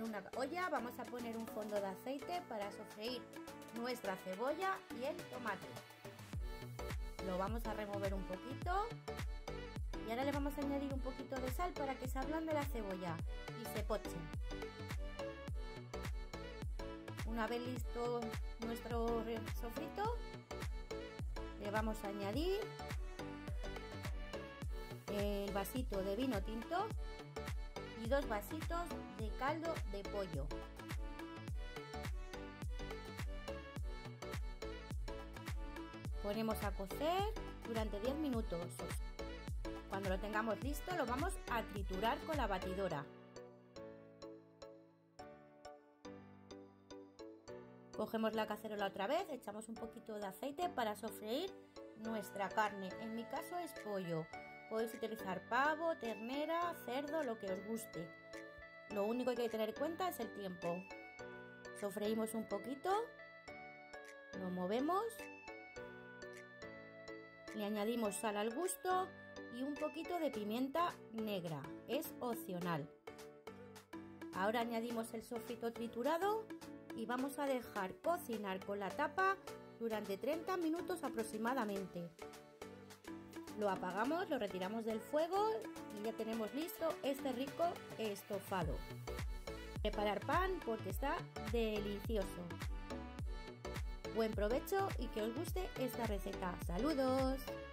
una olla vamos a poner un fondo de aceite para sofreír nuestra cebolla y el tomate. Lo vamos a remover un poquito y ahora le vamos a añadir un poquito de sal para que se ablande la cebolla y se poche. Una vez listo nuestro sofrito, le vamos a añadir el vasito de vino tinto y 2 vasitos de caldo de pollo. Ponemos a cocer durante 10 minutos. Cuando lo tengamos listo lo vamos a triturar con la batidora. Cogemos la cacerola otra vez, echamos un poquito de aceite para sofreír nuestra carne. En mi caso es pollo. Podéis utilizar pavo, ternera, cerdo, lo que os guste. Lo único que hay que tener en cuenta es el tiempo. Sofreímos un poquito, lo movemos, le añadimos sal al gusto y un poquito de pimienta negra, es opcional. Ahora añadimos el sofrito triturado y vamos a dejar cocinar con la tapa durante 30 minutos aproximadamente. Lo apagamos, lo retiramos del fuego y ya tenemos listo este rico estofado. Preparar pan porque está delicioso. Buen provecho y que os guste esta receta. ¡Saludos!